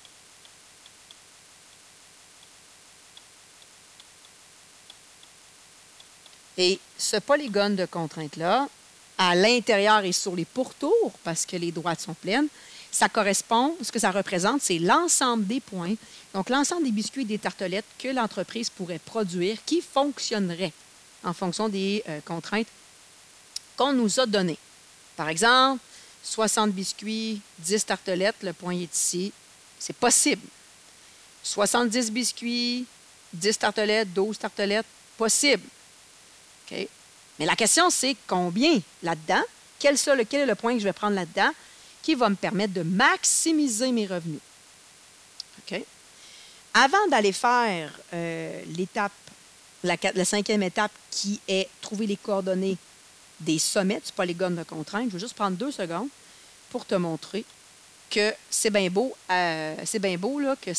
S1: Et ce polygone de contrainte-là, à l'intérieur et sur les pourtours, parce que les droites sont pleines, ça correspond, ce que ça représente, c'est l'ensemble des points, donc l'ensemble des biscuits et des tartelettes que l'entreprise pourrait produire qui fonctionneraient en fonction des contraintes qu'on nous a données. Par exemple, 60 biscuits, 10 tartelettes, le point est ici, c'est possible. 70 biscuits, 10 tartelettes, 12 tartelettes, possible. Okay. Mais la question, c'est combien là-dedans? Quel est le point que je vais prendre là-dedans qui va me permettre de maximiser mes revenus? Okay. Avant d'aller faire l'étape, la 5e étape qui est trouver les coordonnées des sommets du polygone de contrainte, je vais juste prendre 2 secondes pour te montrer que c'est bien beau, là, que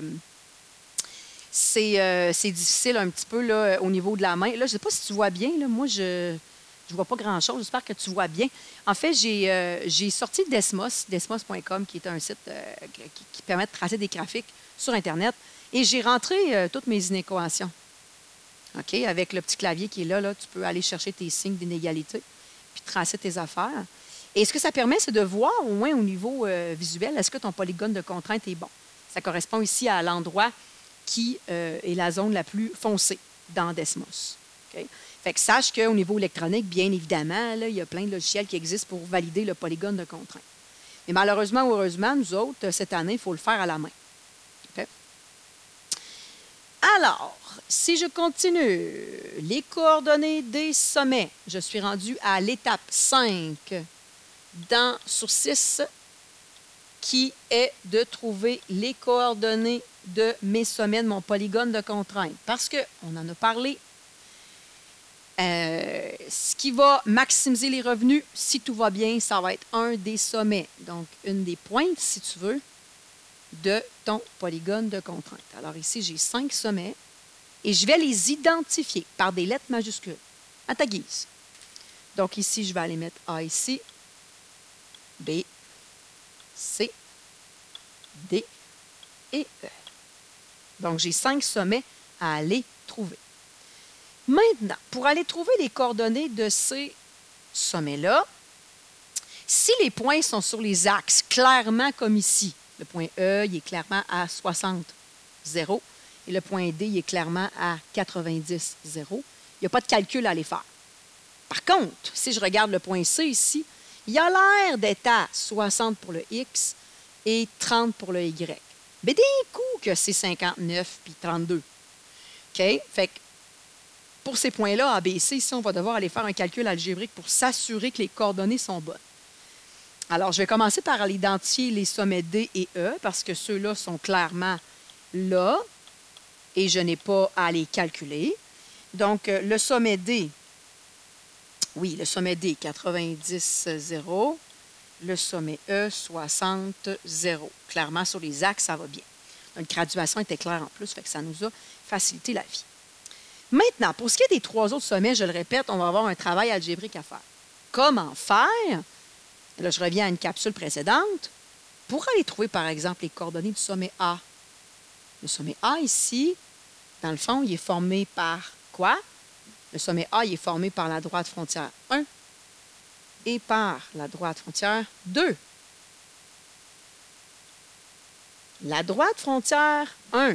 S1: c'est difficile un petit peu là, au niveau de la main. Là, je ne sais pas si tu vois bien. Là, moi, je ne vois pas grand-chose. J'espère que tu vois bien. En fait, j'ai sorti Desmos, desmos.com, qui est un site qui permet de tracer des graphiques sur Internet. Et j'ai rentré toutes mes inéquations. OK? Avec le petit clavier qui est là, tu peux aller chercher tes signes d'inégalité puis tracer tes affaires. Et ce que ça permet, c'est de voir au moins au niveau visuel, est-ce que ton polygone de contrainte est bon. Ça correspond ici à l'endroit qui est la zone la plus foncée dans Desmos. Okay? Fait que sache qu'au niveau électronique, bien évidemment, là, il y a plein de logiciels qui existent pour valider le polygone de contrainte. Mais malheureusement ou heureusement, nous autres, cette année, il faut le faire à la main. Okay? Alors, si je continue, les coordonnées des sommets, je suis rendu à l'étape 5 sur 6, qui est de trouver les coordonnées de mes sommets de mon polygone de contrainte. Parce qu'on en a parlé, ce qui va maximiser les revenus, si tout va bien, ça va être un des sommets. Donc, une des pointes, si tu veux, de ton polygone de contrainte. Alors ici, j'ai 5 sommets et je vais les identifier par des lettres majuscules, à ta guise. Donc ici, je vais aller mettre A ici, B, C, D et E. Donc, j'ai 5 sommets à aller trouver. Maintenant, pour aller trouver les coordonnées de ces sommets-là, si les points sont sur les axes, clairement comme ici, Le point E, il est clairement à 60, 0. Et le point D, il est clairement à 90, 0. Il n'y a pas de calcul à aller faire. Par contre, si je regarde le point C ici, il a l'air d'être à 60 pour le X et 30 pour le Y. Mais d'un coup que c'est 59 puis 32. OK? Fait que pour ces points-là, A, B, C, ici, on va devoir aller faire un calcul algébrique pour s'assurer que les coordonnées sont bonnes. Alors, je vais commencer par identifier les sommets D et E parce que ceux-là sont clairement là et je n'ai pas à les calculer. Donc, le sommet D, oui, le sommet D, 90, 0. Le sommet E, 60, 0. Clairement, sur les axes, ça va bien. Notre graduation était claire en plus, fait que ça nous a facilité la vie. Maintenant, pour ce qui est des 3 autres sommets, je le répète, on va avoir un travail algébrique à faire. Comment faire? Là, je reviens à une capsule précédente. Pour aller trouver, par exemple, les coordonnées du sommet A. Le sommet A ici, dans le fond, il est formé par quoi? Le sommet A, il est formé par la droite frontière 1 et par la droite frontière 2. La droite frontière 1,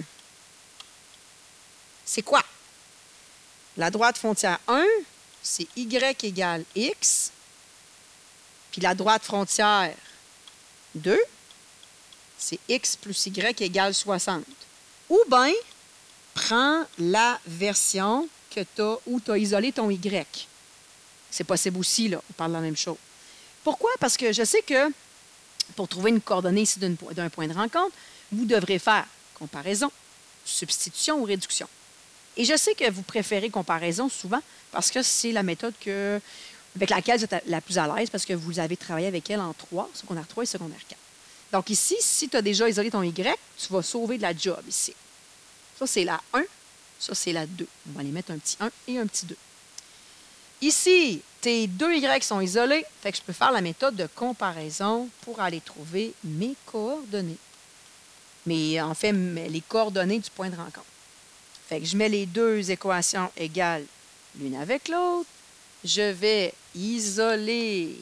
S1: c'est quoi? La droite frontière 1, c'est Y égale X. Puis la droite frontière 2, c'est X plus Y égale 60. Ou bien, prends la version que tu as où tu as isolé ton Y. C'est possible aussi, là, on parle de la même chose. Pourquoi? Parce que je sais que pour trouver une coordonnée ici d'un point de rencontre, vous devrez faire comparaison, substitution ou réduction. Et je sais que vous préférez comparaison souvent parce que c'est la méthode avec laquelle vous êtes la plus à l'aise parce que vous avez travaillé avec elle en 3, secondaire 3 et secondaire 4. Donc ici, si tu as déjà isolé ton Y, tu vas sauver de la job ici. Ça, c'est la 1. Ça, c'est la 2. On va aller mettre un petit 1 et un petit 2. Ici, tes 2 Y sont isolés, fait que je peux faire la méthode de comparaison pour aller trouver mes coordonnées. Mais en fait, les coordonnées du point de rencontre. Fait que je mets les 2 équations égales l'une avec l'autre. Je vais isoler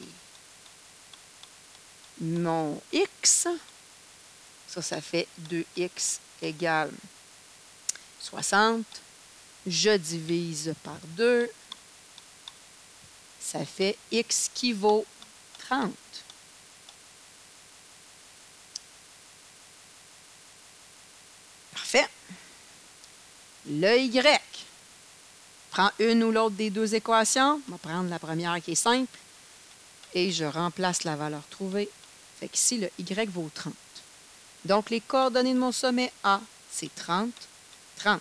S1: mon X. Ça fait 2X égale 60. Je divise par 2. Ça fait X qui vaut 30. Parfait. Le Y. Prends une ou l'autre des 2 équations. On va prendre la première qui est simple. Et je remplace la valeur trouvée. Fait qu'ici, le Y vaut 30. Donc, les coordonnées de mon sommet A, c'est 30, 30.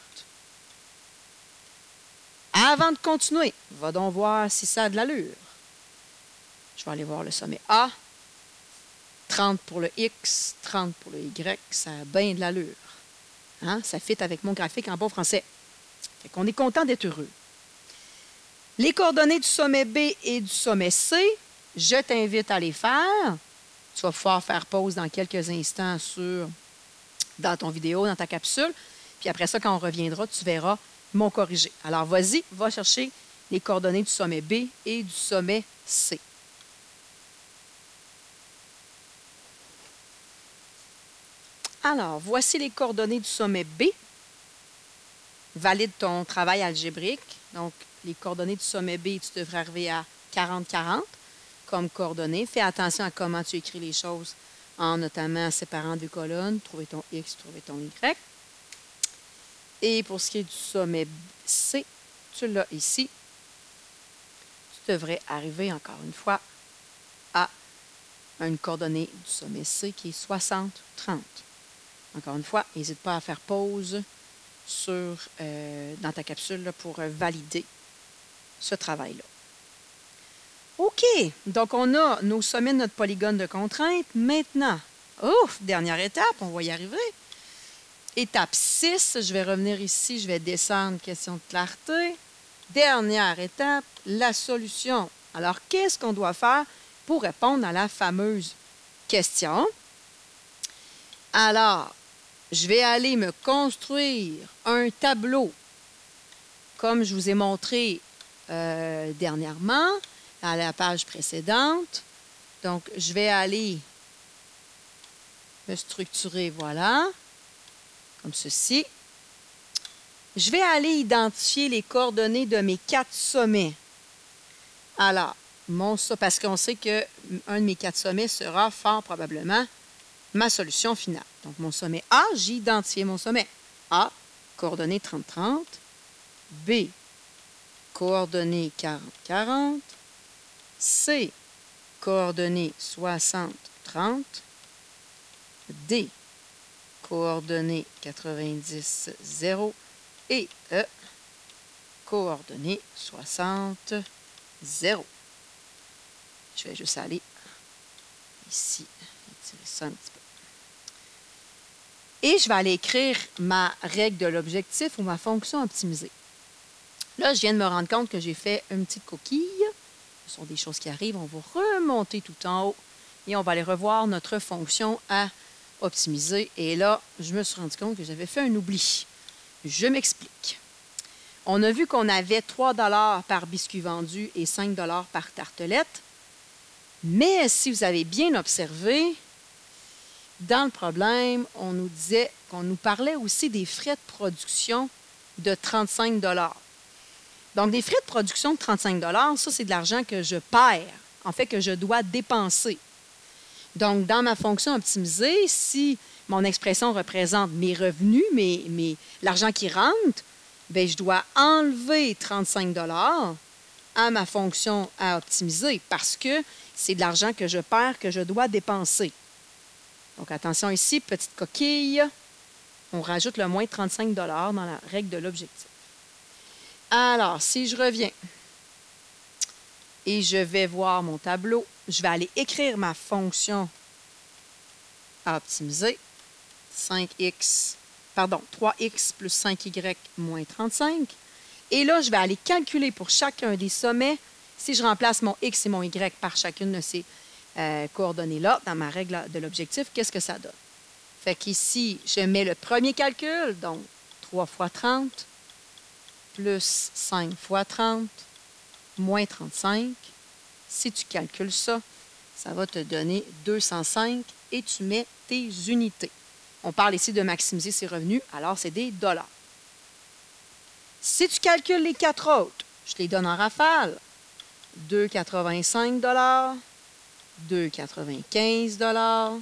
S1: Avant de continuer, va donc voir si ça a de l'allure. Je vais aller voir le sommet A. 30 pour le X, 30 pour le Y. Ça a bien de l'allure. Hein? Ça fit avec mon graphique en bon français. Fait qu'on est content d'être heureux. Les coordonnées du sommet B et du sommet C, je t'invite à les faire. Tu vas pouvoir faire pause dans quelques instants dans ton vidéo, dans ta capsule. Puis après ça, quand on reviendra, tu verras mon corrigé. Alors, vas-y, va chercher les coordonnées du sommet B et du sommet C. Alors, voici les coordonnées du sommet B. Valide ton travail algébrique. Donc, les coordonnées du sommet B, tu devrais arriver à 40, 40 comme coordonnées. Fais attention à comment tu écris les choses, en notamment séparant 2 colonnes, trouver ton X, trouver ton Y. Et pour ce qui est du sommet C, tu l'as ici. Tu devrais arriver, encore une fois, à une coordonnée du sommet C qui est 60, 30. Encore une fois, n'hésite pas à faire pause dans ta capsule là, pour valider ce travail-là. OK, donc on a nos sommets de notre polygone de contrainte. Maintenant, dernière étape, on va y arriver. Étape 6, je vais revenir ici, je vais descendre, question de clarté. Dernière étape, la solution. Alors, qu'est-ce qu'on doit faire pour répondre à la fameuse question? Alors, je vais aller me construire un tableau, comme je vous ai montré dernièrement, à la page précédente. Donc, je vais aller me structurer, voilà, comme ceci. Je vais aller identifier les coordonnées de mes 4 sommets. Alors, parce qu'on sait qu'un de mes 4 sommets sera fort probablement ma solution finale. Donc, mon sommet A, j'ai identifié mon sommet A, coordonnées 30-30, B, coordonnées 40-40, C, coordonnées 60-30, D, coordonnées 90-0 et E, coordonnées 60-0. Je vais juste aller ici, étirer ça un petit peu. Et je vais aller écrire ma règle de l'objectif ou ma fonction optimisée. Là, je viens de me rendre compte que j'ai fait une petite coquille. Ce sont des choses qui arrivent. On va remonter tout en haut et on va aller revoir notre fonction à optimiser. Et là, je me suis rendu compte que j'avais fait un oubli. Je m'explique. On a vu qu'on avait 3 $ par biscuit vendu et 5 $ par tartelette. Mais si vous avez bien observé, dans le problème, on nous disait qu'on nous parlait aussi des frais de production de 35 $. Donc, des frais de production de 35 $, ça, c'est de l'argent que je perds, en fait, que je dois dépenser. Donc, dans ma fonction optimisée, si mon expression représente mes revenus, l'argent qui rentre, bien, je dois enlever 35 $ à ma fonction à optimiser parce que c'est de l'argent que je perds, que je dois dépenser. Donc, attention ici, petite coquille, on rajoute le moins 35 $ dans la règle de l'objectif. Alors, si je reviens et je vais voir mon tableau, je vais aller écrire ma fonction à optimiser. 3x plus 5y moins 35. Et là, je vais aller calculer pour chacun des sommets, si je remplace mon x et mon y par chacune de ces coordonnées-là, dans ma règle de l'objectif, qu'est-ce que ça donne? Fait qu'ici, je mets le premier calcul, donc 3 fois 30, plus 5 fois 30, moins 35. Si tu calcules ça, ça va te donner 205 et tu mets tes unités. On parle ici de maximiser ses revenus, alors c'est des dollars. Si tu calcules les 4 autres, je les donne en rafale. 2,85 $, 2,95 $,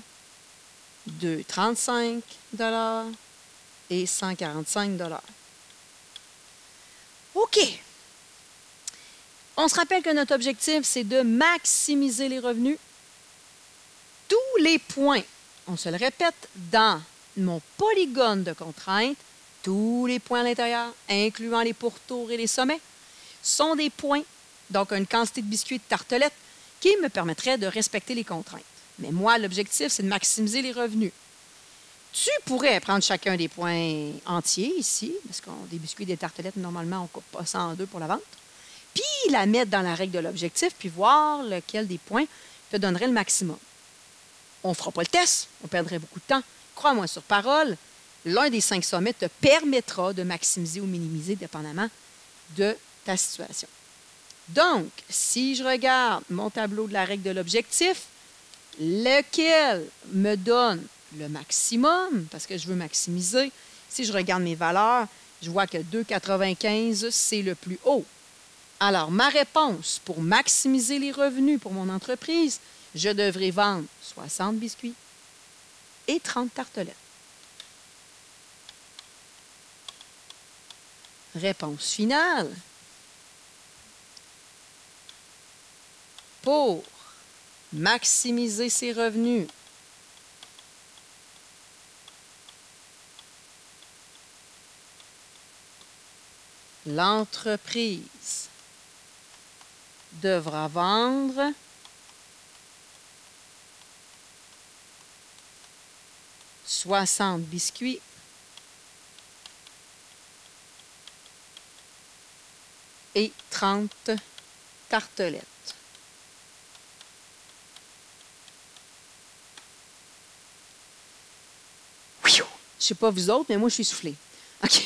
S1: 2,35 $ et 145 $. OK. On se rappelle que notre objectif, c'est de maximiser les revenus. Tous les points, on se le répète, dans mon polygone de contraintes, tous les points à l'intérieur, incluant les pourtours et les sommets, sont des points, donc une quantité de biscuits et de tartelettes, qui me permettrait de respecter les contraintes. Mais moi, l'objectif, c'est de maximiser les revenus. Tu pourrais prendre chacun des points entiers ici, parce que des biscuits et des tartelettes, normalement, on ne coupe pas ça en deux pour la vente, puis la mettre dans la règle de l'objectif, puis voir lequel des points te donnerait le maximum. On ne fera pas le test, on perdrait beaucoup de temps. Crois-moi sur parole, l'un des 5 sommets te permettra de maximiser ou minimiser, dépendamment de ta situation. Donc, si je regarde mon tableau de la règle de l'objectif, lequel me donne le maximum, parce que je veux maximiser, si je regarde mes valeurs, je vois que 2,95, c'est le plus haut. Alors, ma réponse pour maximiser les revenus pour mon entreprise, je devrais vendre 60 biscuits et 30 tartelettes. Réponse finale. Pour maximiser ses revenus, l'entreprise devra vendre 60 biscuits et 30 tartelettes. Je ne sais pas vous autres, mais moi, je suis soufflée. OK.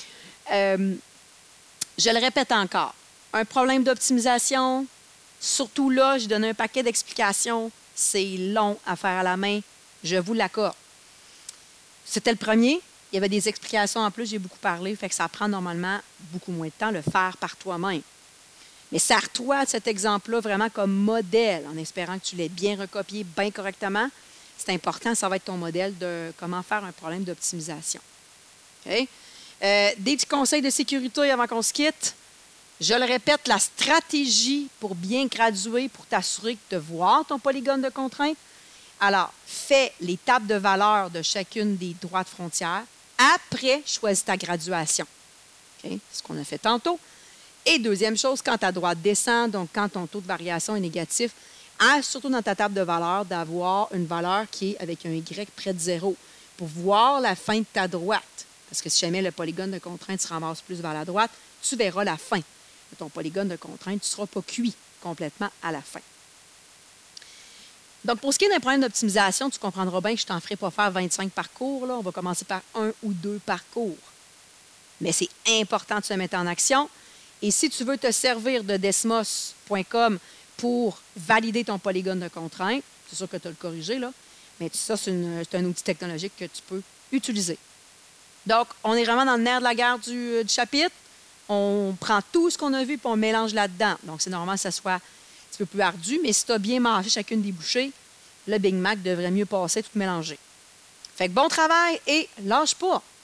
S1: Je le répète encore. Un problème d'optimisation, surtout là, j'ai donné un paquet d'explications. C'est long à faire à la main. Je vous l'accorde. C'était le premier. Il y avait des explications en plus, j'ai beaucoup parlé, fait que ça prend normalement beaucoup moins de temps le faire par toi-même. Mais sers-toi de cet exemple-là vraiment comme modèle, en espérant que tu l'aies bien recopié, bien correctement. C'est important, ça va être ton modèle de comment faire un problème d'optimisation. OK? Des petits conseils de sécurité avant qu'on se quitte. Je le répète, la stratégie pour bien graduer, pour t'assurer de voir ton polygone de contrainte. Alors, fais les tables de valeur de chacune des droites frontières. Après, choisis ta graduation. Okay? C'est ce qu'on a fait tantôt. Et deuxième chose, quand ta droite descend, donc quand ton taux de variation est négatif, surtout dans ta table de valeur, d'avoir une valeur qui est avec un Y près de 0 pour voir la fin de ta droite. Parce que si jamais le polygone de contrainte se ramasse plus vers la droite, tu verras la fin de ton polygone de contrainte. Tu ne seras pas cuit complètement à la fin. Donc, pour ce qui est d'un problème d'optimisation, tu comprendras bien que je ne t'en ferai pas faire 25 parcours. Là. On va commencer par 1 ou 2 parcours. Mais c'est important de se mettre en action. Et si tu veux te servir de desmos.com pour valider ton polygone de contrainte, c'est sûr que tu as le corrigé, là, mais ça, c'est un outil technologique que tu peux utiliser. Donc, on est vraiment dans le nerf de la guerre du chapitre. On prend tout ce qu'on a vu et on mélange là-dedans. Donc, c'est normal que ça soit un petit peu plus ardu, mais si tu as bien mangé chacune des bouchées, le Big Mac devrait mieux passer tout mélangé. Fait que bon travail et lâche pas!